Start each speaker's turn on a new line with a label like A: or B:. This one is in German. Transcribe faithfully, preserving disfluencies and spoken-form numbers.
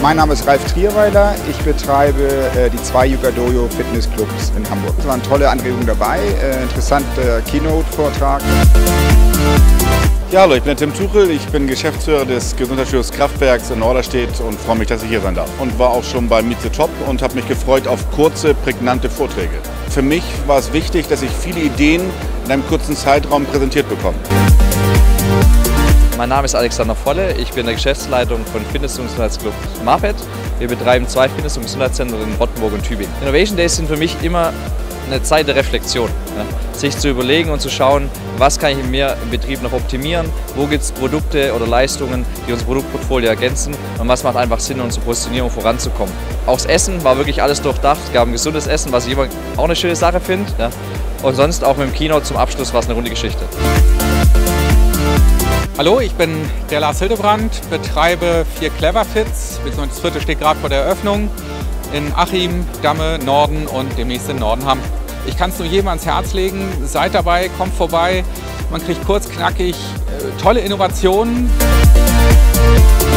A: Mein Name ist Ralf Trierweiler, ich betreibe äh, die zwei Yucca Dojo Fitnessclubs in Hamburg. Es waren tolle Anregungen dabei, äh, interessanter Keynote-Vortrag.
B: Ja, hallo, ich bin der Tim Tuchel, ich bin Geschäftsführer des Gesundheitsstudios Kraftwerks in Norderstedt und freue mich, dass ich hier sein darf. Und war auch schon bei Meet the Top und habe mich gefreut auf kurze, prägnante Vorträge. Für mich war es wichtig, dass ich viele Ideen in einem kurzen Zeitraum präsentiert bekomme.
C: Mein Name ist Alexander Volle, ich bin der Geschäftsleitung von Fitness- und Gesundheitsclub Marpet. Wir betreiben zwei Fitness- und Gesundheitszentren in Rottenburg und Tübingen. Innovation Days sind für mich immer eine Zeit der Reflexion. Ja. Sich zu überlegen und zu schauen, was kann ich in mir im Betrieb noch optimieren, wo gibt es Produkte oder Leistungen, die unser Produktportfolio ergänzen und was macht einfach Sinn, unsere Positionierung voranzukommen. Auch das Essen war wirklich alles durchdacht, es gab ein gesundes Essen, was ich immer auch eine schöne Sache finde. Ja. Und sonst auch mit dem Keynote zum Abschluss war es eine runde Geschichte.
D: Hallo, ich bin der Lars Hildebrand, betreibe vier Cleverfits, beziehungsweise das vierte steht gerade vor der Eröffnung, in Achim, Damme, Norden und demnächst in Nordenham. Ich kann es nur jedem ans Herz legen, seid dabei, kommt vorbei, man kriegt kurz, knackig, äh, tolle Innovationen.